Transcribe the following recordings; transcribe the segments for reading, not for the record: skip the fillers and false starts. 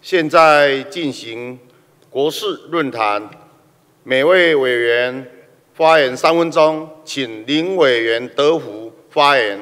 现在进行国事论坛，每位委员发言3分钟，请林委员德福发言。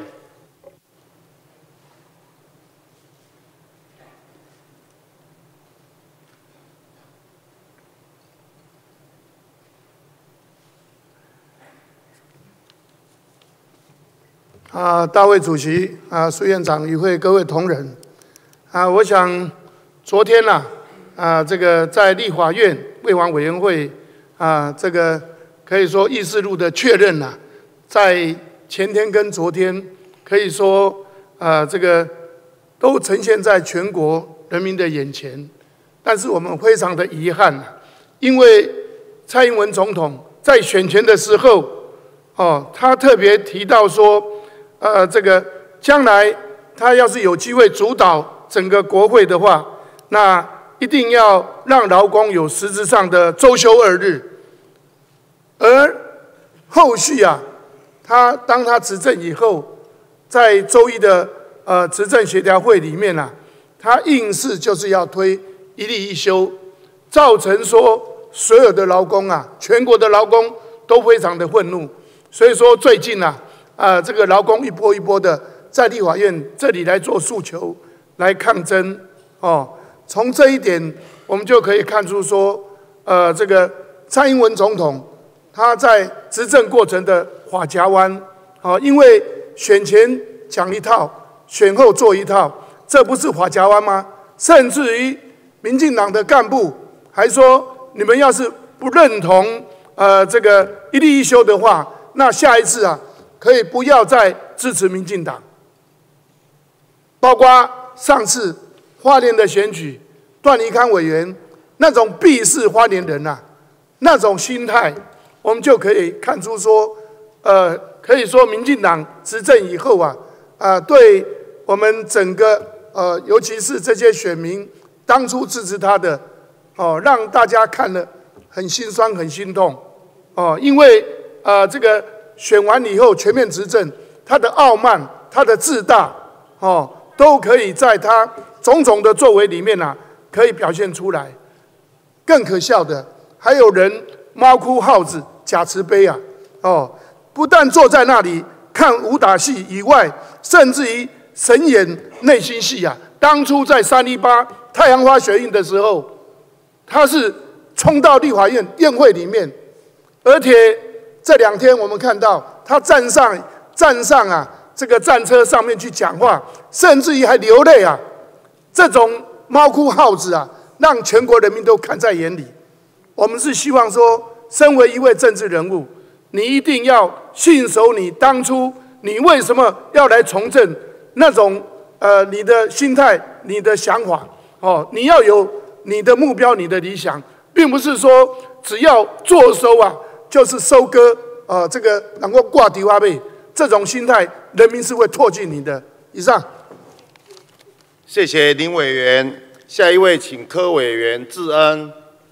大会主席苏院长、与会各位同仁我想昨天这个在立法院卫环委员会这个可以说议事录的确认在前天跟昨天可以说这个都呈现在全国人民的眼前，但是我们非常的遗憾因为蔡英文总统在选前的时候他特别提到说这个将来他要是有机会主导整个国会的话，那一定要让劳工有实质上的周休2日。而后续当他执政以后，在周一的执政协调会里面他硬是就是要推一例一休，造成说所有的劳工全国的劳工都非常的愤怒。所以说最近这个劳工一波一波的在立法院这里来做诉求、来抗争从这一点我们就可以看出说，这个蔡英文总统他在执政过程的法夹弯因为选前讲一套，选后做一套，这不是法夹弯吗？甚至于民进党的干部还说，你们要是不认同这个一例一休的话，那下一次可以不要再支持民进党。包括上次花莲的选举，段宜康委员那种避世花莲人那种心态，我们就可以看出说，可以说民进党执政以后对我们整个尤其是这些选民当初支持他的让大家看了很心酸、很心痛因为这个选完以后全面执政，他的傲慢、他的自大都可以在他种种的作为里面可以表现出来。更可笑的，还有人猫哭耗子假慈悲不但坐在那里看武打戏以外，甚至于神演内心戏当初在318太阳花学运的时候，他是冲到立法院宴会里面，而且这2天我们看到他站上这个战车上面去讲话，甚至于还流泪这种猫哭耗子让全国人民都看在眼里。我们是希望说，身为一位政治人物，你一定要信守你当初你为什么要来从政那种你的心态、你的想法你要有你的目标、你的理想，并不是说只要坐收就是收割这个能够挂地花背，这种心态人民是会唾弃你的。以上。 谢谢林委员。下一位请柯委员智恩。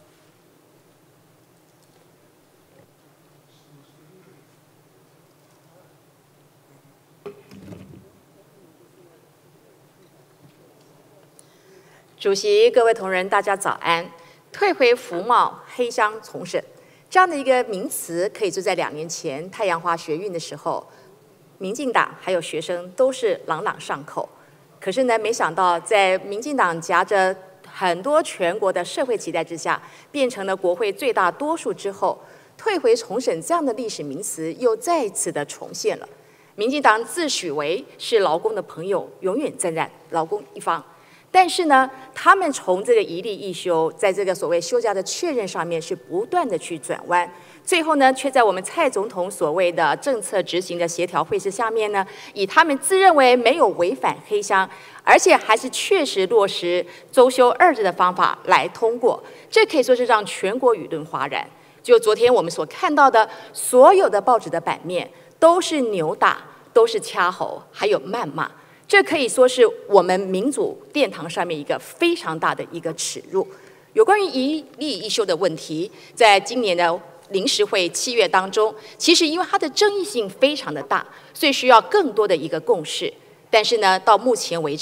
主席、各位同仁，大家早安。退回服贸黑箱重审这样的一个名词，可以说在2年前太阳花学运的时候，民进党还有学生都是朗朗上口。可是呢，没想到在民进党夹着很多全国的社会期待之下，变成了国会最大多数之后，退回重审这样的历史名词又再次的重现了。民进党自诩为是劳工的朋友，永远站在劳工一方。但是呢，他们从这个一例一休，在这个所谓休假的确认上面是不断的去转弯，最后呢，却在我们蔡总统所谓的政策执行的协调会议下面呢，以他们自认为没有违反黑箱，而且还是确实落实周休2日的方法来通过，这可以说是让全国舆论哗然。就昨天我们所看到的所有的报纸的版面，都是扭打，都是掐喉，还有谩骂。这可以说是我们民主殿堂上面一个非常大的一个耻辱。有关于一例一休的问题，在今年的临时会7月当中，其实因为它的争议性非常的大，所以需要更多的一个共识。但是呢，到目前为止，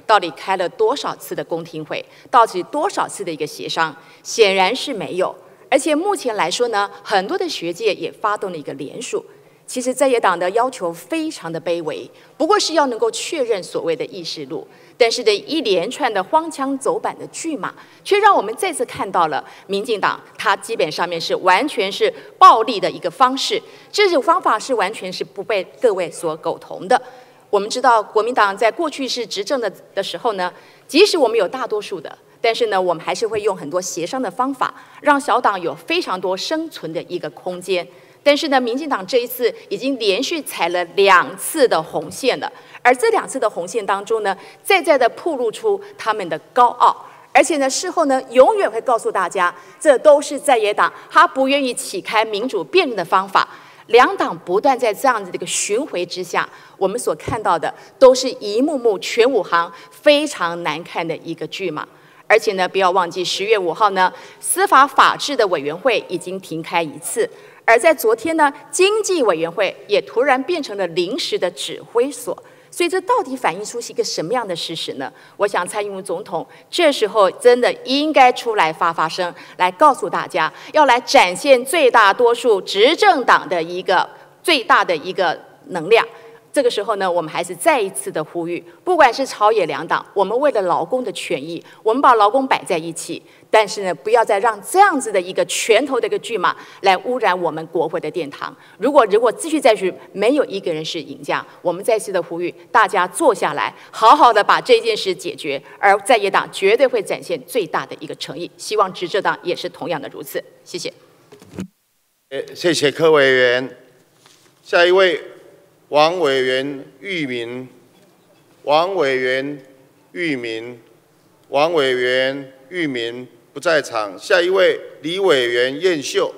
到底开了多少次的公听会，到底多少次的一个协商，显然是没有。而且目前来说呢，很多的学界也发动了一个联署。其实在野党的要求非常的卑微，不过是要能够确认所谓的议事录。但是的一连串的荒腔走板的剧码，却让我们再次看到了民进党它基本上面是完全是暴力的一个方式，这种方法是完全是不被各位所苟同的。我们知道国民党在过去是执政的时候呢，即使我们有大多数的，但是呢，我们还是会用很多协商的方法，让小党有非常多生存的一个空间。但是呢，民进党这一次已经连续踩了2次的红线了，而这2次的红线当中呢，再的暴露出他们的高傲，而且呢，事后呢，永远会告诉大家，这都是在野党他不愿意启开民主辩论的方法。两党不断在这样子的一个巡回之下，我们所看到的都是一幕幕全武行非常难看的一个剧码。而且呢，不要忘记10月5号呢，司法法制的委员会已经停开1次。而在昨天呢，经济委员会也突然变成了临时的指挥所，所以这到底反映出是一个什么样的事实呢？我想蔡英文总统这时候真的应该出来发声，来告诉大家，要来展现最大多数执政党的一个最大的一个能量。这个时候呢，我们还是再一次的呼吁，不管是朝野两党，我们为了劳工的权益，我们把劳工摆在一起，但是呢，不要再让这样子的一个拳头的一个剧码来污染我们国会的殿堂。如果继续下去，没有一个人是赢家。我们再次的呼吁大家坐下来，好好的把这件事解决，而在野党绝对会展现最大的一个诚意，希望执政党也是同样的如此。谢谢。 谢谢柯委员。下一位。王委员玉民，王委员玉民，王委员玉民不在场。下一位李委员燕秀。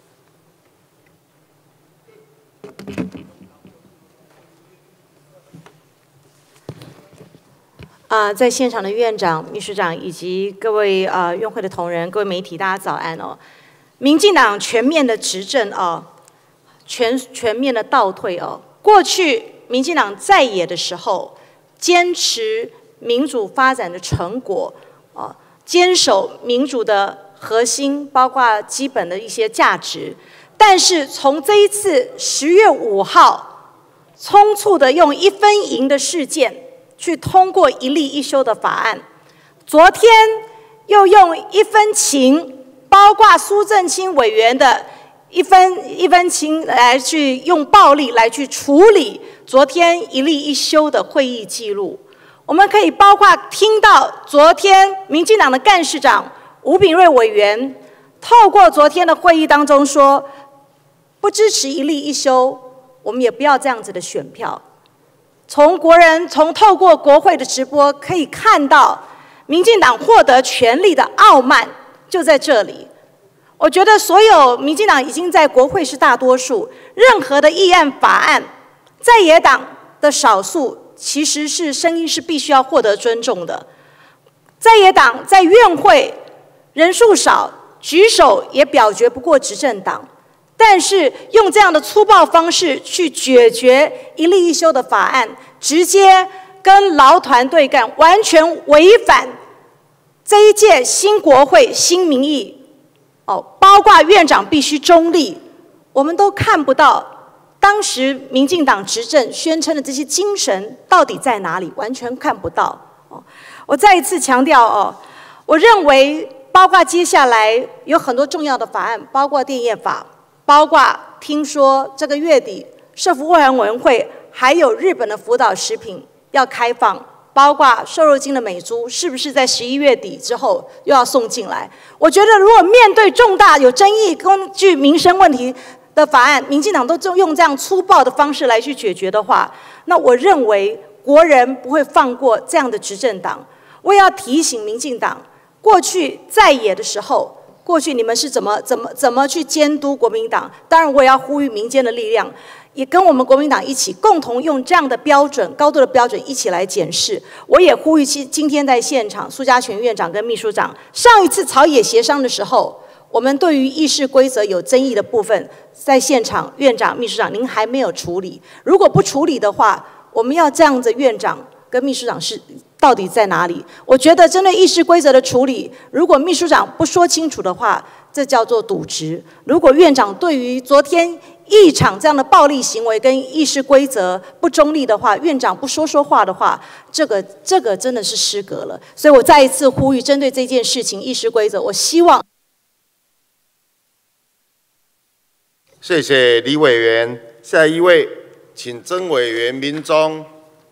在现场的院长、秘书长以及各位院会的同仁、各位媒体，大家早安哦。民进党全面的执政哦，全面的倒退哦。过去民进党在野的时候，坚持民主发展的成果，坚守民主的核心，包括基本的一些价值。但是从这一次10月5号，匆促的用1分银的事件去通过一例一休的法案，昨天又用1分情，包括苏正清委员的一分情来去用暴力来去处理昨天一例一休的会议记录。我们可以包括听到昨天民进党的干事长吴秉叡委员透过昨天的会议当中说，不支持一例一休，我们也不要这样子的选票。从透过国会的直播可以看到，民进党获得权力的傲慢就在这里。我觉得所有民进党已经在国会是大多数，任何的议案法案，在野党的少数其实是声音是必须要获得尊重的。在野党在院会人数少，举手也表决不过执政党，但是用这样的粗暴方式去解决一例一休的法案，直接跟劳团对干，完全违反这一届新国会新民意。包括院长必须中立，我们都看不到当时民进党执政宣称的这些精神到底在哪里，完全看不到。我再一次强调我认为包括接下来有很多重要的法案，包括电业法，包括听说这个月底社福委员会还有日本的福岛食品要开放。包括瘦肉精的美猪，是不是在11月底之后又要送进来？我觉得，如果面对重大有争议、根据民生问题的法案，民进党都用这样粗暴的方式来去解决的话，那我认为国人不会放过这样的执政党。我也要提醒民进党，过去在野的时候，过去你们是怎么去监督国民党？当然，我也要呼吁民间的力量。也跟我们国民党一起共同用这样的标准、高度的标准一起来检视。我也呼吁今天在现场苏家全院长跟秘书长，上一次朝野协商的时候，我们对于议事规则有争议的部分，在现场院长、秘书长您还没有处理。如果不处理的话，我们要这样子院长跟秘书长是到底在哪里？我觉得针对议事规则的处理，如果秘书长不说清楚的话，这叫做渎职。如果院长对于昨天议场这样的暴力行为跟议事规则不中立的话，院长不说话的话，这个真的是失格了。所以我再一次呼吁，针对这件事情议事规则，我希望。 谢谢李委员，下一位，请曾委员民忠。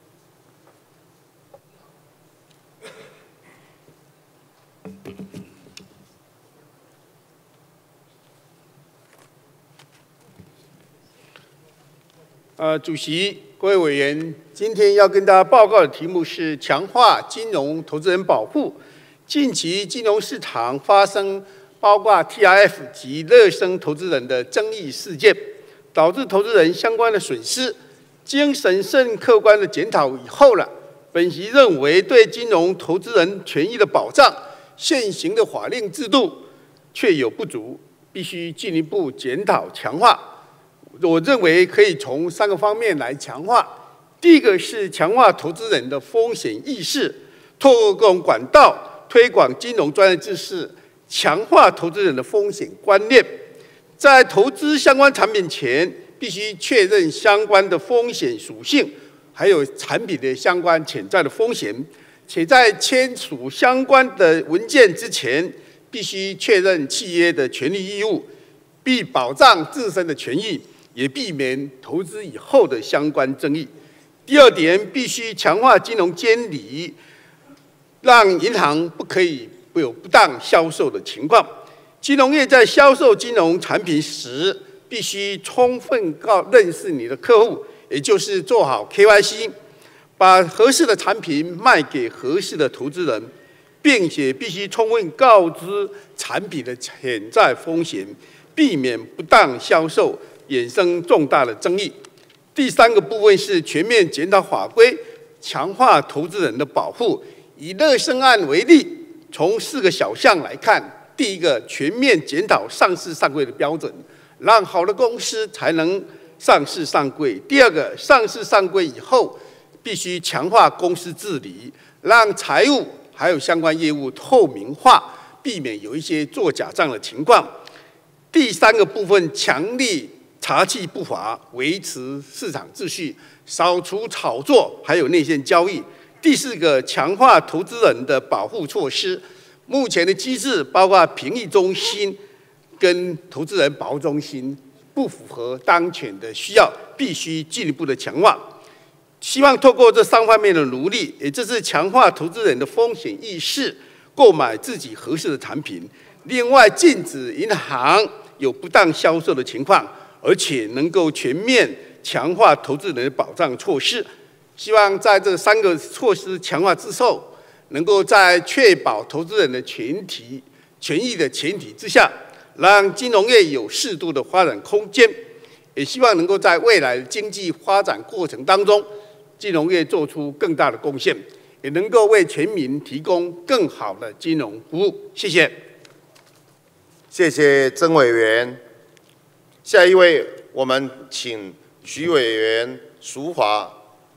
主席、各位委员，今天要跟大家报告的题目是强化金融投资人保护。近期金融市场发生包括 TRF 及乐生投资人的争议事件，导致投资人相关的损失。经审慎客观的检讨以后本席认为对金融投资人权益的保障，现行的法令制度确有不足，必须进一步检讨强化。我认为可以从3个方面来强化。第一个是强化投资人的风险意识，透过各种管道推广金融专业知识，强化投资人的风险观念。在投资相关产品前，必须确认相关的风险属性，还有产品的相关潜在的风险。且在签署相关的文件之前，必须确认契约的权利义务，并保障自身的权益，也避免投资以后的相关争议。第二点，必须强化金融监理，让银行不可以有不当销售的情况。金融业在销售金融产品时，必须充分认识你的客户，也就是做好 KYC， 把合适的产品卖给合适的投资人，并且必须充分告知产品的潜在风险，避免不当销售衍生重大的争议。第3个部分是全面检讨法规，强化投资人的保护。以乐生案为例，从4个小项来看，第一个，全面检讨上市上柜的标准，让好的公司才能上市上柜。第二个，上市上柜以后，必须强化公司治理，让财务还有相关业务透明化，避免有一些做假账的情况。第3个部分，强力查缉不法，维持市场秩序，扫除炒作，还有内线交易。第4个，强化投资人的保护措施。目前的机制包括评议中心跟投资人保护中心不符合当前的需要，必须进一步的强化。希望透过这3方面的努力，也就是强化投资人的风险意识，购买自己合适的产品。另外，禁止银行有不当销售的情况，而且能够全面强化投资人的保障措施。希望在这3个措施强化之后，能够在确保投资人的权益的前提之下，让金融业有适度的发展空间。也希望能够在未来的经济发展过程当中，金融业做出更大的贡献，也能够为全民提供更好的金融服务。谢谢。 谢谢曾委员。下一位，我们请徐委员淑华。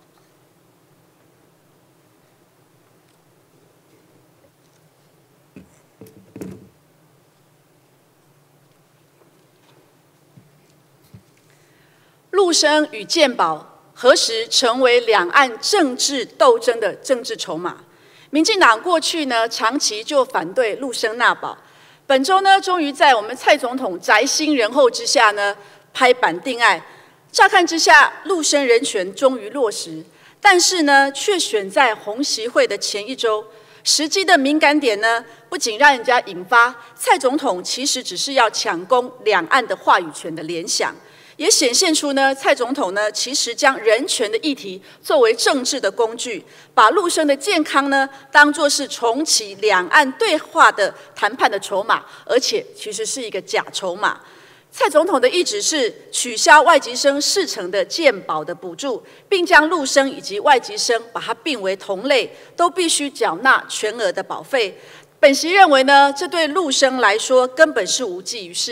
陆生与健保何时成为两岸政治斗争的政治筹码？民进党过去呢，长期就反对陆生纳保。本周呢，终于在我们蔡总统宅心仁厚之下呢，拍板定案。乍看之下，陆生人权终于落实，但是呢，却选在红习会的前一周。时机的敏感点呢，不仅让人家引发蔡总统其实只是要抢攻两岸的话语权的联想。也显现出呢，蔡总统呢，其实将人权的议题作为政治的工具，把陆生的健康呢，当作是重启两岸对话的谈判的筹码，而且其实是一个假筹码。蔡总统的意旨是取消外籍生4成的健保的补助，并将陆生以及外籍生把它并为同类，都必须缴纳全额的保费。本席认为呢，这对陆生来说根本是无济于事。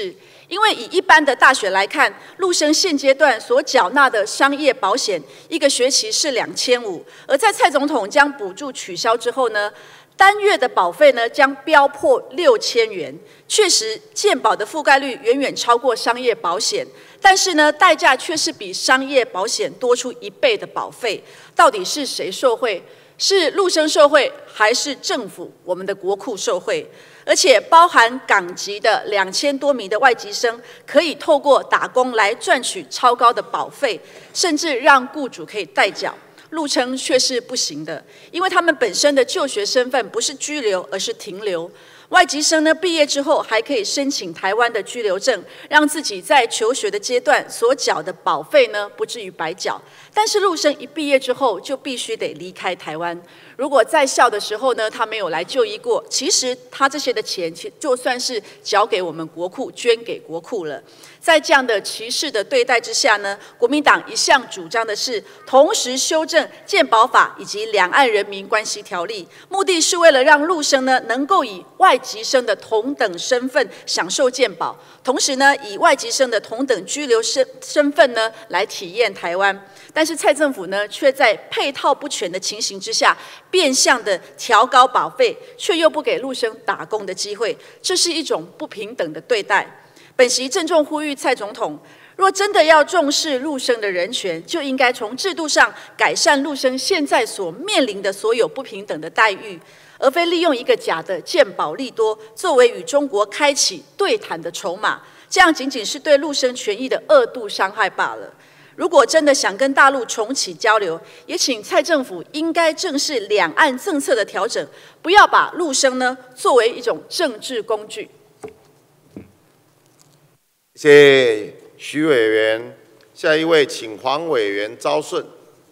因为以一般的大学来看，陆生现阶段所缴纳的商业保险一个学期是2500，而在蔡总统将补助取消之后呢，单月的保费呢将飙破6000元。确实，健保的覆盖率远远超过商业保险，但是呢，代价却是比商业保险多出1倍的保费。到底是谁受惠？是陆生受惠，还是政府我们的国库受惠？而且包含港籍的2000多名的外籍生，可以透过打工来赚取超高的保费，甚至让雇主可以代缴。陆生却是不行的，因为他们本身的就学身份不是居留，而是停留。外籍生呢，毕业之后还可以申请台湾的居留证，让自己在求学的阶段所缴的保费呢，不至于白缴。但是陆生一毕业之后，就必须得离开台湾。如果在校的时候呢，他没有来就医过，其实他这些的钱，就算是缴给我们国库，捐给国库了。在这样的歧视的对待之下呢，国民党一向主张的是同时修正健保法以及两岸人民关系条例，目的是为了让陆生呢能够以外籍生的同等身份享受健保，同时呢以外籍生的同等居留身份呢来体验台湾。但是蔡政府呢却在配套不全的情形之下，变相的调高保费，却又不给陆生打工的机会，这是一种不平等的对待。本席郑重呼吁蔡总统，若真的要重视陆生的人权，就应该从制度上改善陆生现在所面临的所有不平等的待遇，而非利用一个假的健保利多作为与中国开启对谈的筹码，这样仅仅是对陆生权益的2度伤害罢了。如果真的想跟大陆重启交流，也请蔡政府应该正视两岸政策的调整，不要把陆生呢作为一种政治工具。 谢谢徐委员，下一位请黄委员昭顺。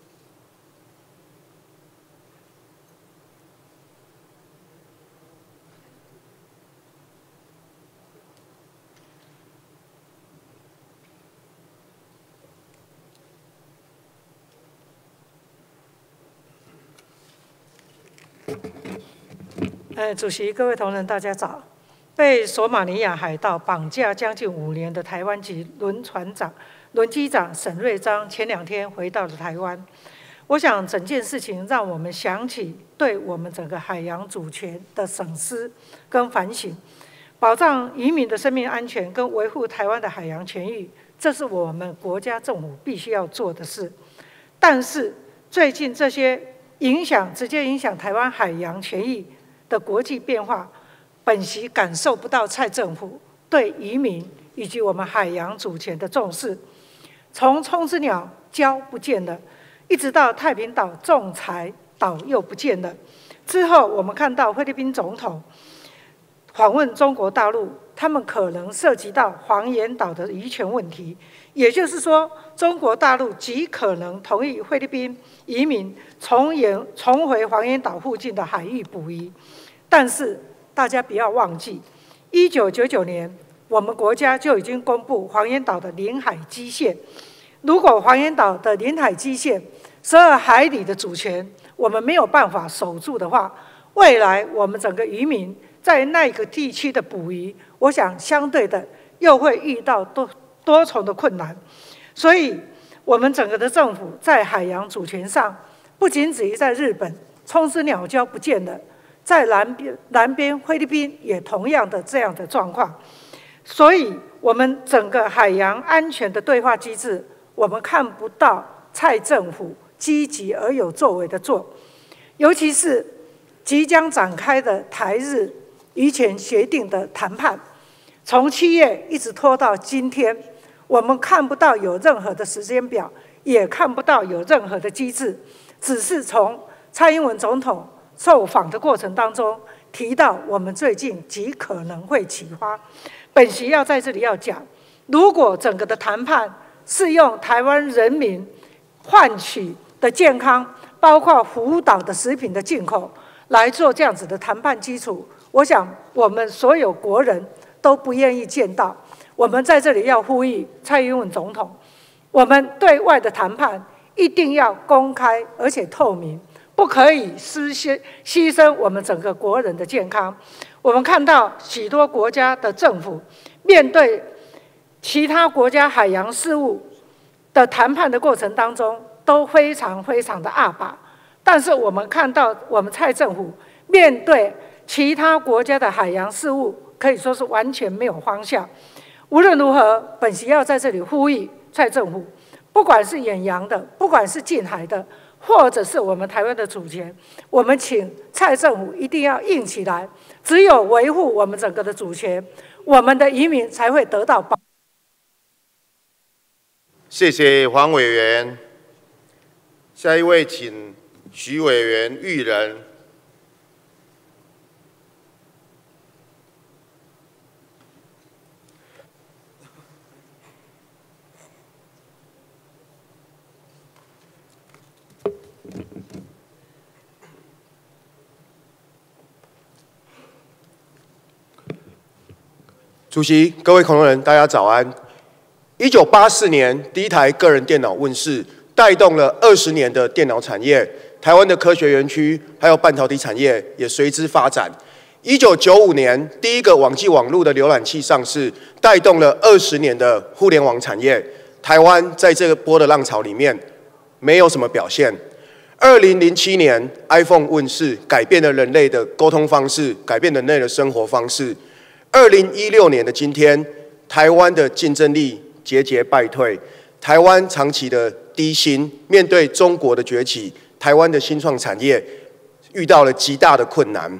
主席、各位同仁，大家早。被索马尼亚海盗绑架将近5年的台湾籍轮机长沈瑞章，前2天回到了台湾。我想整件事情让我们想起对我们整个海洋主权的省思跟反省，保障渔民的生命安全跟维护台湾的海洋权益，这是我们国家政府必须要做的事。但是最近这些直接影响台湾海洋权益的国际变化，本席感受不到蔡政府对渔民以及我们海洋主权的重视。从冲之鸟礁不见了，一直到太平岛仲裁岛又不见了。之后我们看到菲律宾总统访问中国大陆，他们可能涉及到黄岩岛的渔权问题，也就是说，中国大陆极可能同意菲律宾渔民重回黄岩岛附近的海域捕鱼。但是大家不要忘记，1999年我们国家就已经公布黄岩岛的领海基线。如果黄岩岛的领海基线12海里的主权我们没有办法守住的话，未来我们整个渔民在那个地区的捕鱼，我想相对的又会遇到多重的困难。所以我们整个的政府在海洋主权上，不仅止于在日本冲之鸟礁不见了，在南边菲律宾也同样的这样的状况。所以我们整个海洋安全的对话机制，我们看不到蔡政府积极而有作为的做，尤其是即将展开的台日渔权协定的谈判，从7月一直拖到今天，我们看不到有任何的时间表，也看不到有任何的机制，只是从蔡英文总统受访的过程当中提到我们最近极可能会起花。本席要在这里要讲，如果整个的谈判是用台湾人民换取的健康，包括福岛的食品的进口来做这样子的谈判基础，我想我们所有国人都不愿意见到。我们在这里要呼吁蔡英文总统，我们对外的谈判一定要公开而且透明，不可以牺牲我们整个国人的健康。我们看到许多国家的政府面对其他国家海洋事务的谈判的过程当中，都非常的阿拔。但是我们看到，我们蔡政府面对其他国家的海洋事务，可以说是完全没有方向。无论如何，本席要在这里呼吁蔡政府，不管是远洋的，不管是近海的，或者是我们台湾的主权，我们请蔡政府一定要硬起来。只有维护我们整个的主权，我们的渔民才会得到保。 谢谢黄委员。下一位，请徐委员育人。 主席、各位同仁，大家早安。1984年，第一台个人电脑问世，带动了20年的电脑产业。台湾的科学园区还有半导体产业也随之发展。1995年，第一个网际网路的浏览器上市，带动了20年的互联网产业。台湾在这个波的浪潮里面，没有什么表现。2007年 ，iPhone 问世，改变了人类的沟通方式，改变人类的生活方式。2016年的今天，台湾的竞争力节节败退，台湾长期的低薪，面对中国的崛起，台湾的新创产业遇到了极大的困难。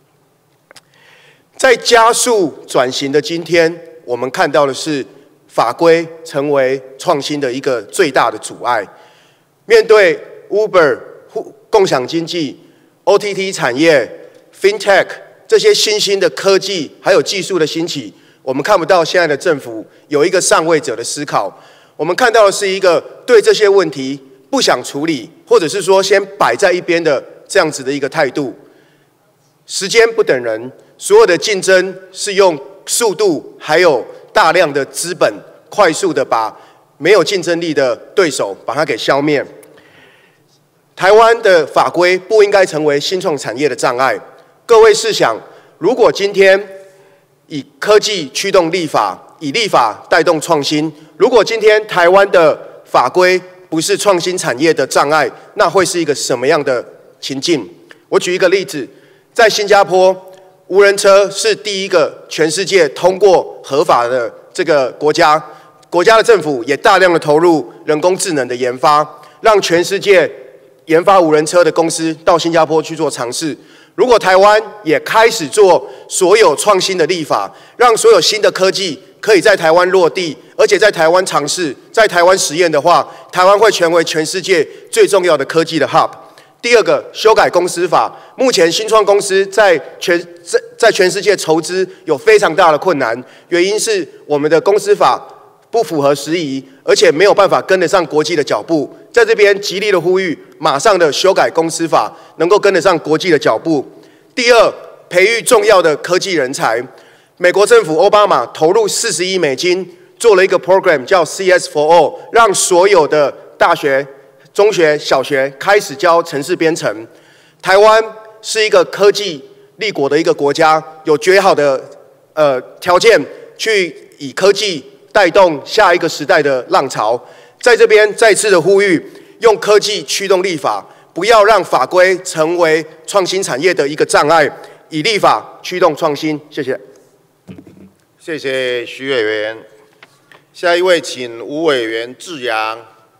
在加速转型的今天，我们看到的是法规成为创新的一个最大的阻碍。面对 Uber 共享经济、OTT 产业、FinTech 这些新兴的科技还有技术的兴起，我们看不到现在的政府有一个上位者的思考。我们看到的是一个对这些问题不想处理，或者是说先摆在一边的这样子的一个态度。时间不等人，所有的竞争是用速度还有大量的资本，快速的把没有竞争力的对手把它给消灭。台湾的法规不应该成为新创产业的障碍。各位试想，如果今天以科技驱动立法，以立法带动创新，如果今天台湾的法规不是创新产业的障碍，那会是一个什么样的情境？我举一个例子，在新加坡，无人车是第一个全世界通过合法的这个国家，国家的政府也大量的投入人工智能的研发，让全世界研发无人车的公司到新加坡去做尝试。如果台湾也开始做所有创新的立法，让所有新的科技可以在台湾落地，而且在台湾尝试、在台湾实验的话，台湾会成为全世界最重要的科技的 hub。第二个，修改公司法。目前新创公司在全世界筹资有非常大的困难，原因是我们的公司法不符合时宜，而且没有办法跟得上国际的脚步。在这边极力的呼吁，马上的修改公司法，能够跟得上国际的脚步。第二，培育重要的科技人才。美国政府奥巴马投入40亿美金，做了一个 program 叫 CS for All， 让所有的大学、中学、小学开始教程式编程。台湾是一个科技立国的一个国家，有绝好的条件去以科技带动下一个时代的浪潮。在这边再次的呼吁，用科技驱动立法，不要让法规成为创新产业的一个障碍，以立法驱动创新。谢谢。 谢谢徐委员。下一位，请吴委员致阳。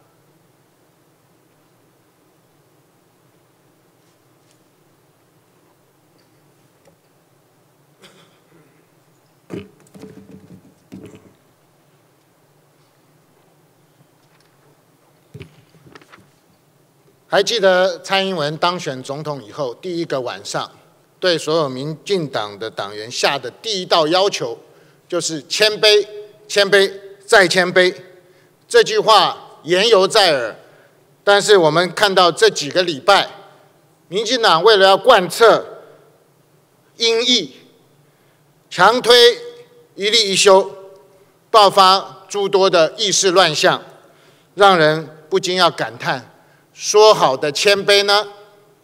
还记得蔡英文当选总统以后，第一个晚上，对所有民进党的党员下的第一道要求，就是谦卑、谦卑再谦卑。这句话言犹在耳，但是我们看到这几个礼拜，民进党为了要贯彻英义，强推一例一修，爆发诸多的议事乱象，让人不禁要感叹。说好的谦卑呢？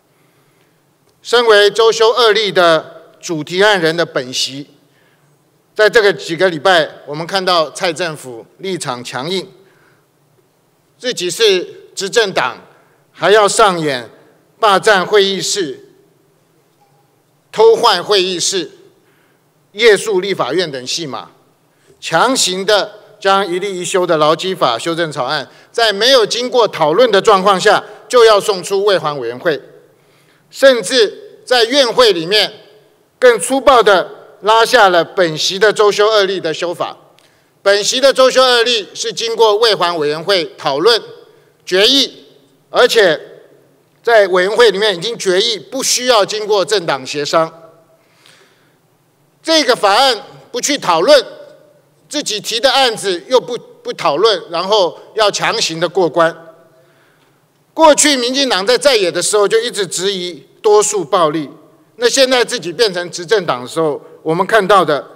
身为周休2例的主提案人的本席， 在这个几个礼拜，我们看到蔡政府立场强硬，自己是执政党，还要上演霸占会议室、偷换会议室、夜宿立法院等戏码，强行的将一例一修的劳基法修正草案，在没有经过讨论的状况下，就要送出卫环委员会，甚至在院会里面更粗暴的拉下了本席的周休二例的修法。本席的周休二例是经过卫环委员会讨论决议，而且在委员会里面已经决议不需要经过政党协商。这个法案不去讨论，自己提的案子又不讨论，然后要强行的过关。过去民进党在野的时候就一直质疑多数暴力，那现在自己变成执政党的时候，我们看到的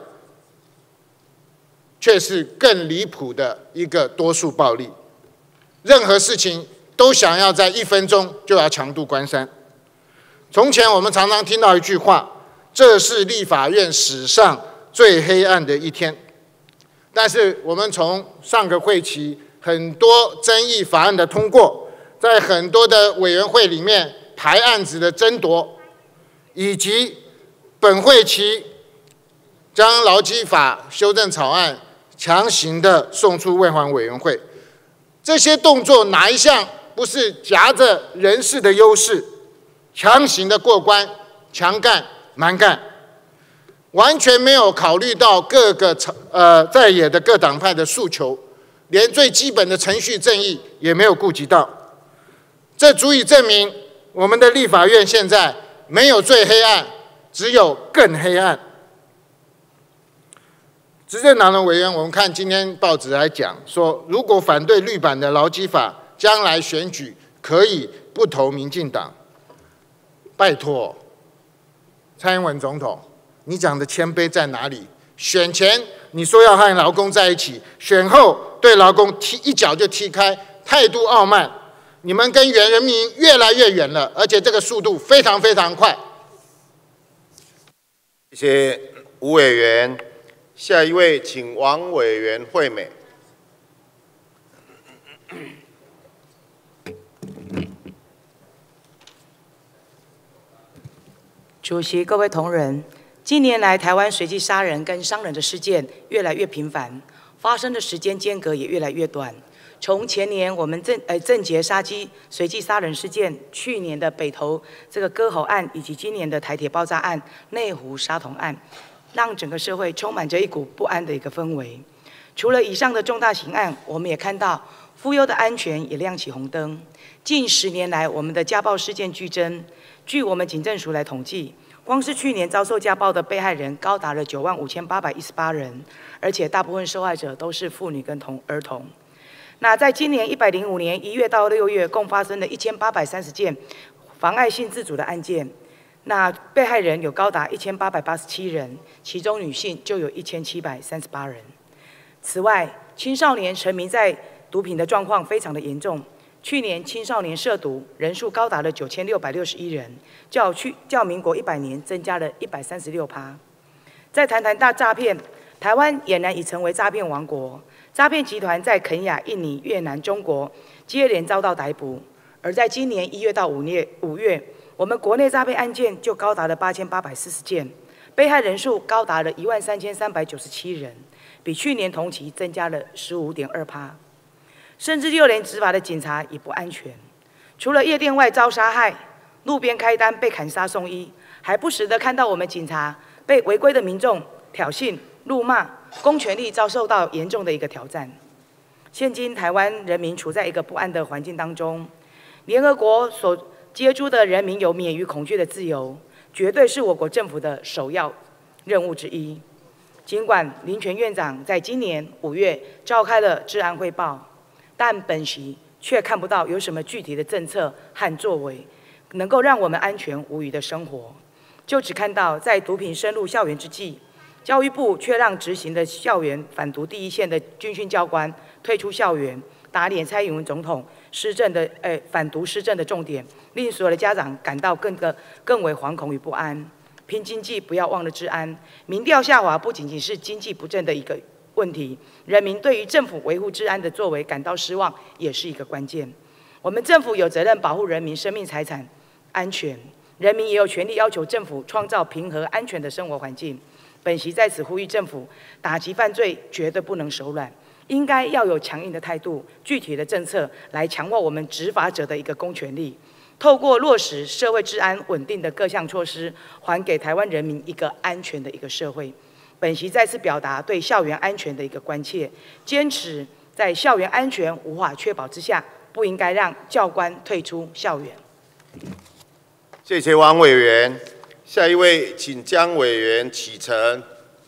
却是更离谱的一个多数暴力，任何事情都想要在1分钟就要强渡关山。从前我们常常听到一句话，这是立法院史上最黑暗的一天。但是我们从上个会期很多争议法案的通过，在很多的委员会里面排案子的争夺，以及本会期将劳基法修正草案强行的送出卫环委员会，这些动作哪一项不是夹着人事的优势，强行的过关、强干、蛮干，完全没有考虑到各个在野的各党派的诉求，连最基本的程序正义也没有顾及到。这足以证明我们的立法院现在没有最黑暗，只有更黑暗。执政党的委员，我们看今天报纸还讲说，如果反对绿版的劳基法，将来选举可以不投民进党。拜托，蔡英文总统，你讲的谦卑在哪里？选前你说要和劳工在一起，选后对劳工一脚就踢开，态度傲慢。你们跟原人民越来越远了，而且这个速度非常非常快。 谢谢吴委员，下一位请王委员惠美。 主席、各位同仁，近年来台湾随机杀人跟伤人的事件越来越频繁，发生的时间间隔也越来越短。从前年我们郑捷杀机随机杀人事件，去年的北投这个割喉案，以及今年的台铁爆炸案、内湖杀童案，让整个社会充满着一股不安的一个氛围。除了以上的重大刑案，我们也看到妇幼的安全也亮起红灯。近10年来，我们的家暴事件剧增。据我们警政署来统计，光是去年遭受家暴的被害人高达了95818人，而且大部分受害者都是妇女跟儿童。那在今年105年1月到6月，共发生了1830件妨碍性自主的案件，那被害人有高达1887人，其中女性就有1738人。此外，青少年沉迷在毒品的状况非常的严重。去年青少年涉毒人数高达了9661人，较民国100年增加了136%。再谈谈大诈骗，台湾俨然已成为诈骗王国。诈骗集团在肯亚、印尼、越南、中国接连遭到逮捕。而在今年1月到5月，我们国内诈骗案件就高达了8840件，被害人数高达了13397人，比去年同期增加了15.2%。甚至6年执法的警察也不安全，除了夜店外遭杀害、路边开单被砍杀送医，还不时的看到我们警察被违规的民众挑衅、辱骂，公权力遭受到严重的一个挑战。现今台湾人民处在一个不安的环境当中，联合国所接触的人民有免于恐惧的自由，绝对是我国政府的首要任务之一。尽管林权院长在今年5月召开了治安汇报，但本席却看不到有什么具体的政策和作为，能够让我们安全无虞的生活。就只看到在毒品深入校园之际，教育部却让执行的校园反毒第一线的军训教官退出校园，打脸蔡英文总统施政的反毒施政的重点，令所有的家长感到更为惶恐与不安。 拼经济，不要忘了治安。民调下滑不仅仅是经济不振的一个问题，人民对于政府维护治安的作为感到失望，也是一个关键。我们政府有责任保护人民生命财产安全，人民也有权利要求政府创造平和安全的生活环境。本席在此呼吁政府，打击犯罪绝对不能手软，应该要有强硬的态度、具体的政策来强化我们执法者的一个公权力。透过落实社会治安稳定的各项措施，还给台湾人民一个安全的一个社会。本席再次表达对校园安全的一个关切，坚持在校园安全无法确保之下，不应该让教官退出校园。 谢谢王委员。下一位，请江委员启程。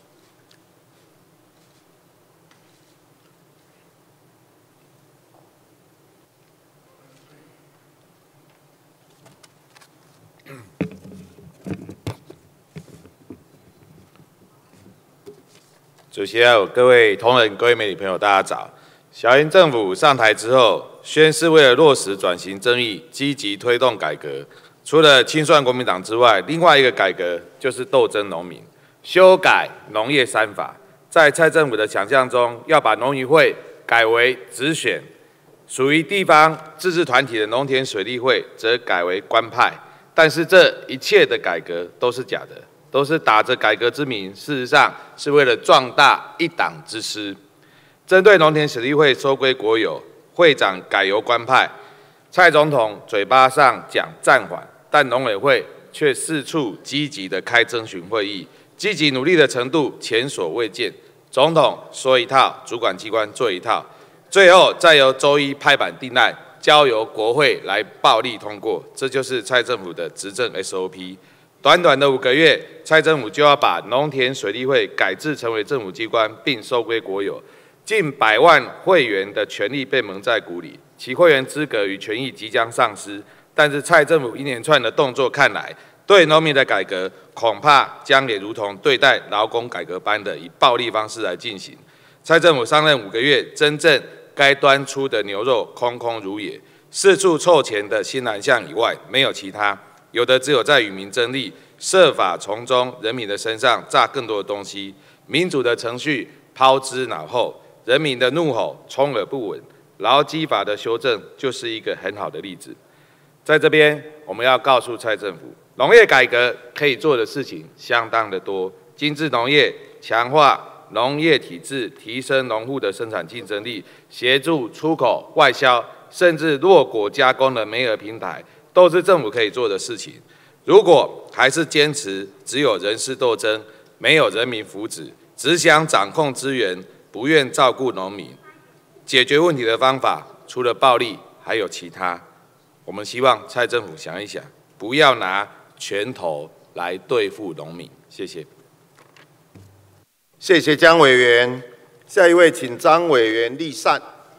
主席还有各位同仁、各位媒体朋友，大家早。小英政府上台之后，宣誓为了落实转型正义，积极推动改革。除了清算国民党之外，另外一个改革就是斗争农民，修改农业3法。在蔡政府的想象中，要把农渔会改为直选，属于地方自治团体的农田水利会则改为官派。但是这一切的改革都是假的。都是打着改革之名，事实上是为了壮大一党之师。针对农田水利会收归国有，会长改由官派，蔡总统嘴巴上讲暂缓，但农委会却四处积极的开征询会议，积极努力的程度前所未见。总统说一套，主管机关做一套，最后再由周一拍板定案，交由国会来暴力通过，这就是蔡政府的执政 SOP。短短的5个月，蔡政府就要把农田水利会改制成为政府机关，并收归国有，近100万会员的权利被蒙在鼓里，其会员资格与权益即将丧失。但是蔡政府一连串的动作看来，对农民的改革恐怕将也如同对待劳工改革般的以暴力方式来进行。蔡政府上任5个月，真正该端出的牛肉空空如也，四处凑钱的新南向以外，没有其他。有的只有在与民争利，设法从中人民的身上榨更多的东西，民主的程序抛之脑后，人民的怒吼充耳不闻。劳基法的修正就是一个很好的例子。在这边，我们要告诉蔡政府，农业改革可以做的事情相当的多，精致农业、强化农业体制、提升农户的生产竞争力、协助出口外销，甚至弱果加工的媒合平台，都是政府可以做的事情。如果还是坚持只有人事斗争，没有人民福祉，只想掌控资源，不愿照顾农民，解决问题的方法除了暴力还有其他。我们希望蔡政府想一想，不要拿拳头来对付农民。谢谢。 谢谢江委员。下一位，请张委员立善。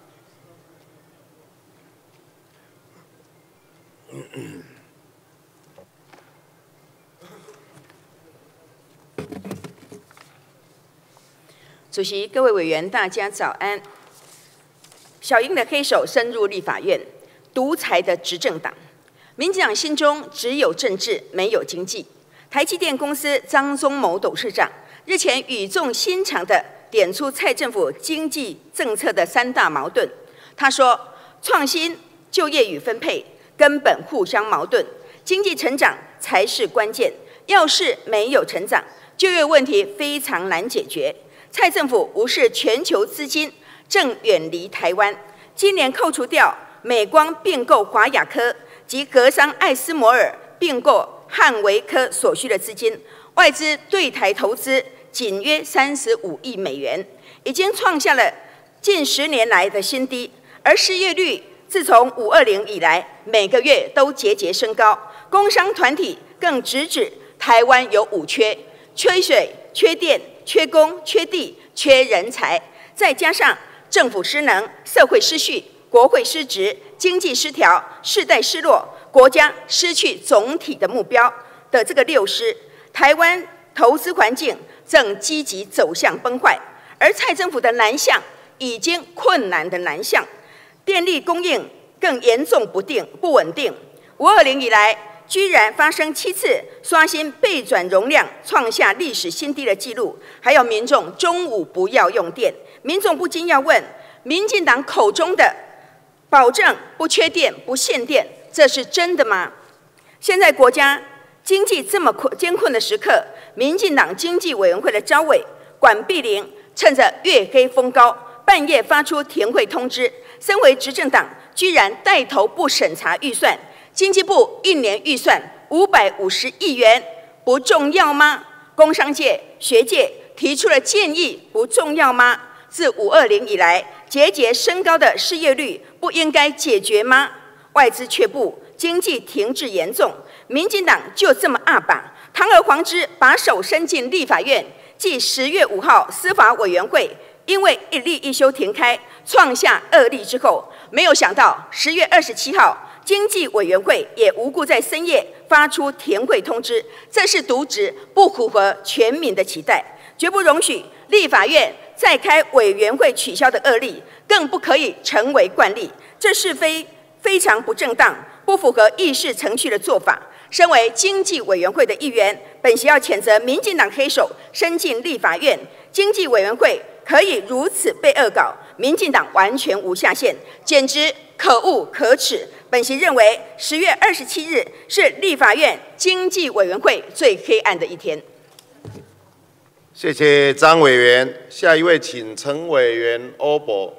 主席、各位委员，大家早安。小英的黑手深入立法院，独裁的执政党，民进党心中只有政治，没有经济。台积电公司张忠谋董事长日前语重心长地点出蔡政府经济政策的3大矛盾。他说，创新、就业与分配根本互相矛盾，经济成长才是关键。要是没有成长，就业问题非常难解决。蔡政府无视全球资金正远离台湾，今年扣除掉美光并购华亚科及格商艾斯摩尔并购汉维科所需的资金，外资对台投资仅约35亿美元，已经创下了近10年来的新低。而失业率自从520以来，每个月都节节升高。工商团体更直指台湾有5缺：缺水、缺电、缺工、缺地、缺人才，再加上政府失能、社会失序、国会失职、经济失调、世代失落，国家失去总体的目标的这个6失，台湾投资环境正积极走向崩坏。而蔡政府的南向已经困难的南向，电力供应更严重不稳定。520以来， 居然发生7次刷新备转容量，创下历史新低的纪录。还有民众中午不要用电，民众不禁要问：民进党口中的保证不缺电、不限电，这是真的吗？现在国家经济这么艰困的时刻，民进党经济委员会的召委管碧玲趁着月黑风高，半夜发出停会通知。身为执政党，居然带头不审查预算。经济部1年预算550亿元，不重要吗？工商界、学界提出了建议，不重要吗？自520以来，节节升高的失业率不应该解决吗？外资却不，经济停滞严重，民进党就这么阿把，堂而皇之把手伸进立法院。继10月5号司法委员会因为一例一休停开，创下2例之后，没有想到10月27号。经济委员会也无故在深夜发出停会通知，这是渎职，不符合全民的期待，绝不容许立法院再开委员会取消的恶例，更不可以成为惯例。这是非常不正当、不符合议事程序的做法。身为经济委员会的一员，本席要谴责民进党黑手伸进立法院，经济委员会可以如此被恶搞，民进党完全无下限，简直可恶可耻。本席认为10月27日是立法院经济委员会最黑暗的一天。 谢谢张委员，下一位请陈委员欧博。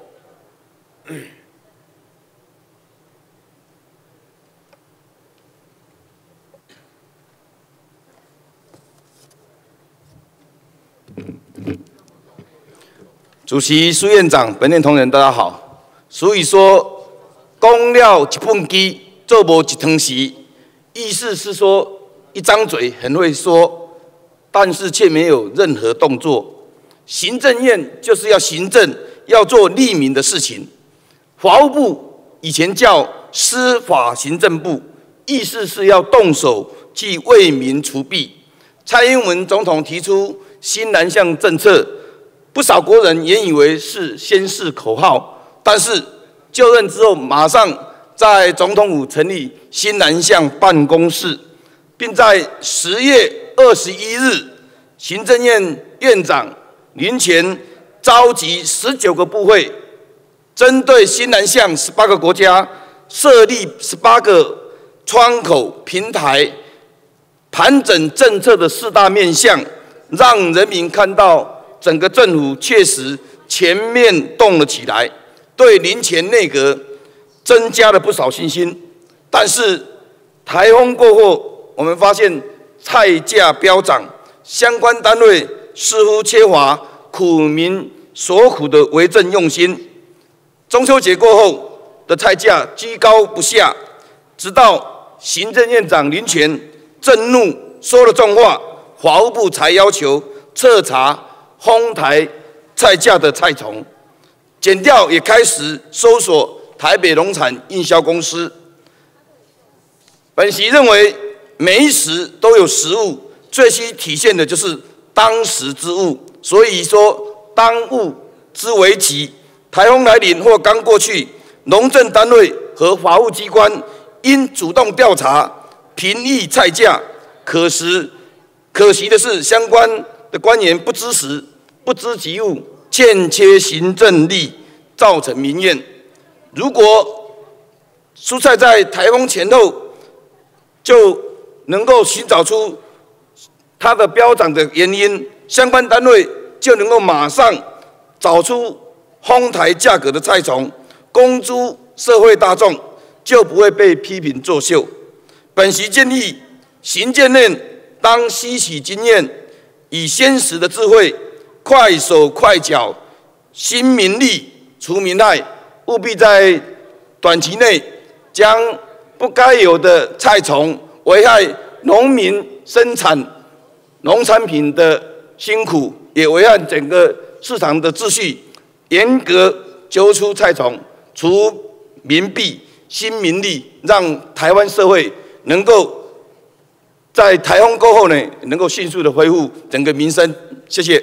主席、苏院长、本院同仁，大家好。所以说，公了一畚箕，做无一汤匙，意思是说，一张嘴很会说，但是却没有任何动作。行政院就是要行政，要做利民的事情。法务部以前叫司法行政部，意思是要动手去为民除弊。蔡英文总统提出新南向政策，不少国人也以为是宣示口号，但是就任之后，马上在总统府成立新南向办公室，并在10月21日，行政院院长林全召集19个部会，针对新南向18个国家设立18个窗口平台，盘整政策的4大面向，让人民看到整个政府确实全面动了起来，对林全内阁增加了不少信心。但是台风过后，我们发现菜价飙涨，相关单位似乎缺乏苦民所苦的为政用心。中秋节过后的菜价居高不下，直到行政院长林全震怒说了重话，法务部才要求彻查哄抬菜价的菜虫。检调也开始搜索台北农产印销公司。本席认为，每一时都有时务，最需体现的就是当时之务。所以说，当务之为急。台风来临或刚过去，农政单位和法务机关应主动调查、评议菜价。可惜的是，相关的官员不知时、不知急务，欠缺行政力，造成民怨。如果蔬菜在台风前后就能够寻找出它的飙涨的原因，相关单位就能够马上找出哄抬价格的菜虫，公诸社会大众，就不会被批评作秀。本席建议行政院当吸取经验，以先时的智慧，快手快脚，兴民利，除民害，务必在短期内将不该有的菜虫、危害农民生产农产品的辛苦，也危害整个市场的秩序，严格揪出菜虫，除民弊，兴民利，让台湾社会能够在台风过后呢，能够迅速的恢复整个民生。谢谢。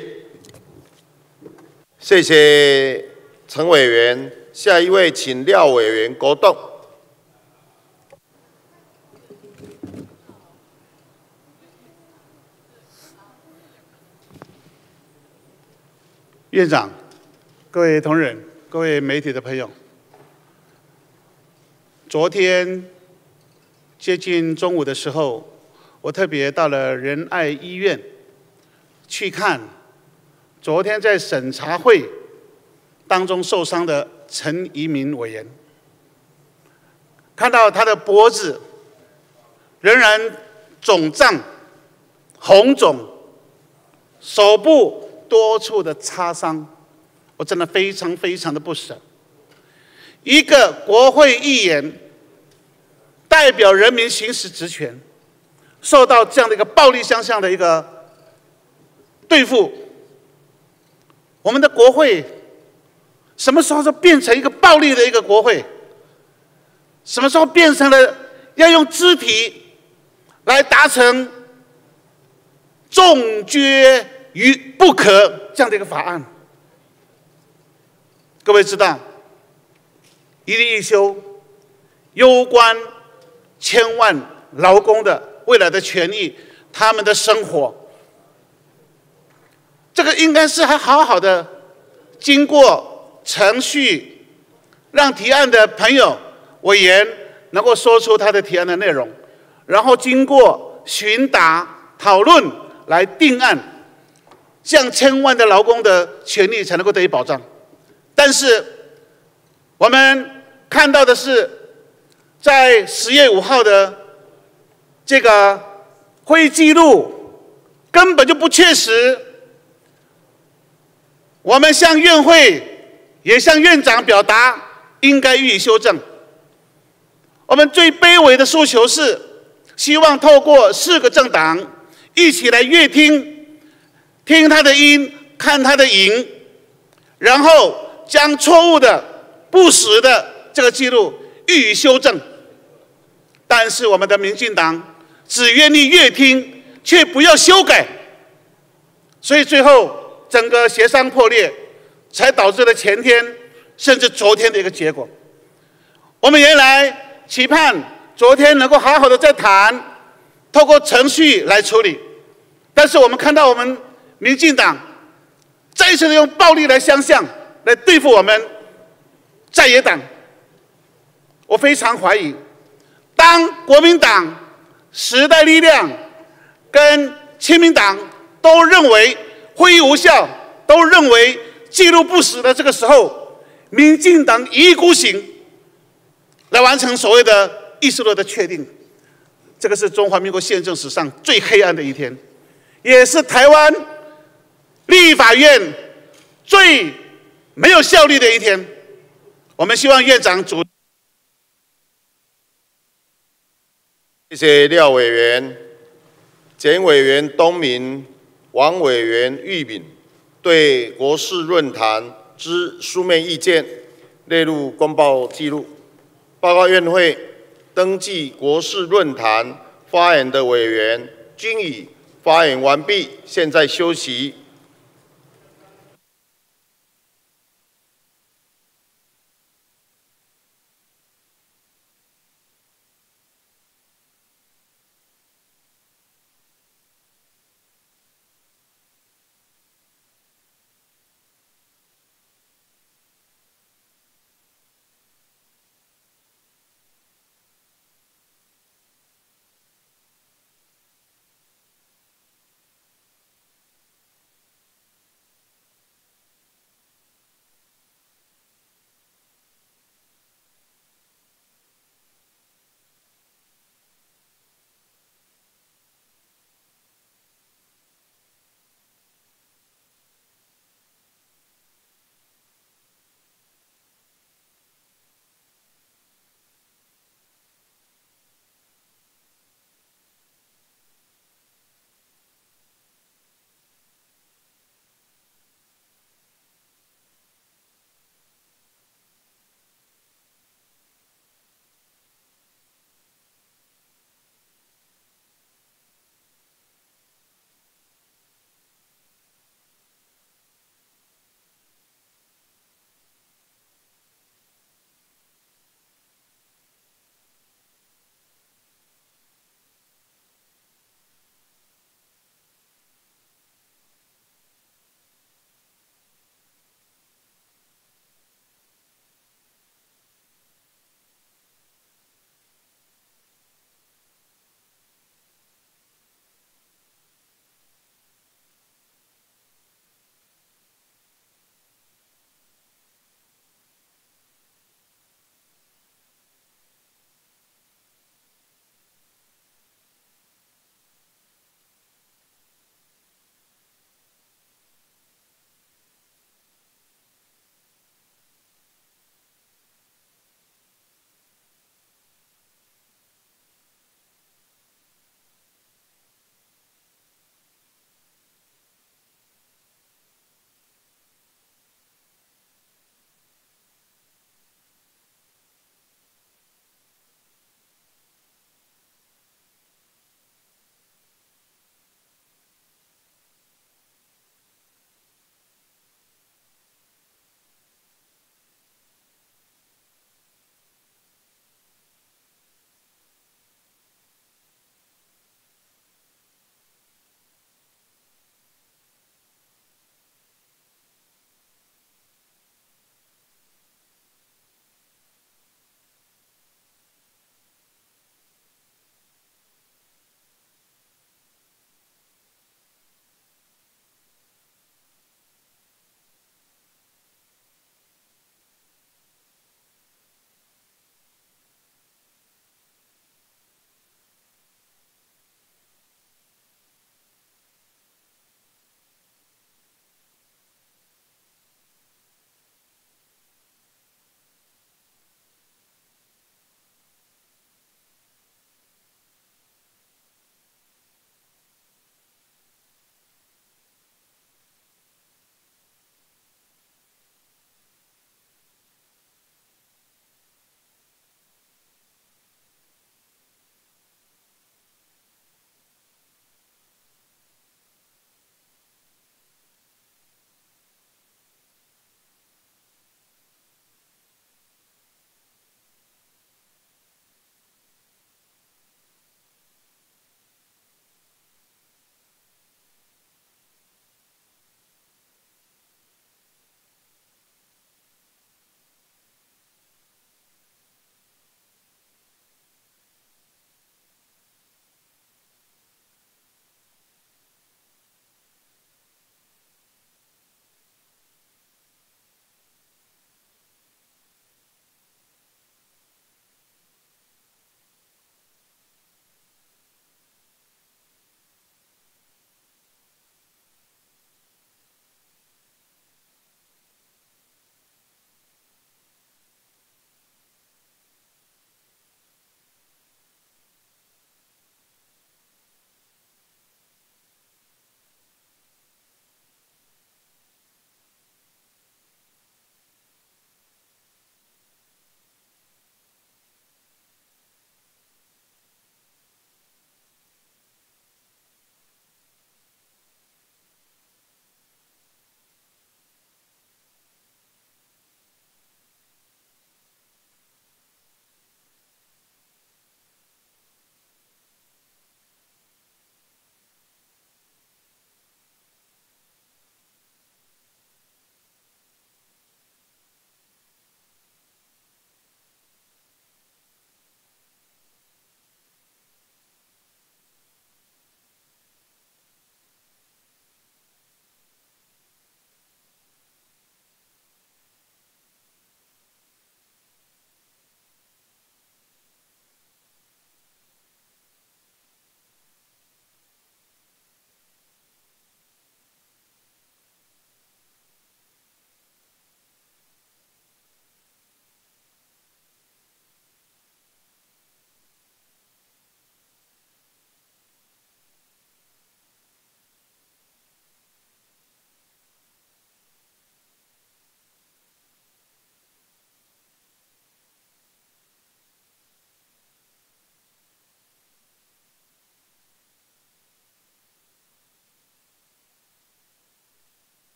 谢谢陈委员，下一位请廖委员郭栋。 院长、各位同仁、各位媒体的朋友，昨天接近中午的时候，我特别到了仁爱医院去看昨天在审查会当中受伤的陈宜民委员，看到他的脖子仍然肿胀、红肿，手部多处的擦伤，我真的非常的不舍。一个国会议员代表人民行使职权，受到这样的一个暴力相向的一个对付，我们的国会什么时候就变成一个暴力的一个国会？什么时候变成了要用肢体来达成重决于不可这样的一个法案？各位知道，一例一休，攸关千万劳工的未来的权益，他们的生活，这个应该是还好好的经过程序，让提案的朋友委员能够说出他的提案的内容，然后经过询答讨论来定案，这样千万的劳工的权利才能够得以保障。但是我们看到的是，在10月5号的这个会议记录根本就不确实。我们向院会也向院长表达应该予以修正。我们最卑微的诉求是，希望透过4个政党一起来阅听，听他的音，看他的影，然后将错误的、不实的这个记录予以修正。但是我们的民进党只愿意阅听，却不要修改，所以最后整个协商破裂，才导致了前天甚至昨天的一个结果。我们原来期盼昨天能够好好的再谈，透过程序来处理，但是我们看到我们民进党再一次的用暴力来相向，来对付我们在野党。我非常怀疑，当国民党、时代力量跟亲民党都认为会议无效，都认为记录不实的这个时候，民进党一意孤行来完成所谓的议事录的确定，这个是中华民国宪政史上最黑暗的一天，也是台湾立法院最没有效率的一天。我们希望院长主。 谢谢廖委员、简委员东明、王委员玉敏对国事论坛之书面意见列入公报记录。报告院会，登记国事论坛发言的委员均已发言完毕，现在休息。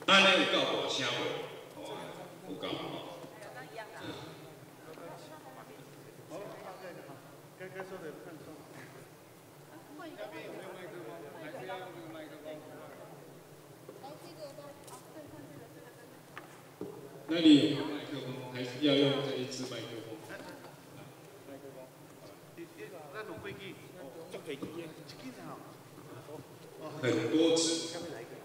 安尼有够大声无？哦，有够吼。那里有麦克风，还是要用这一支麦克风？很多支。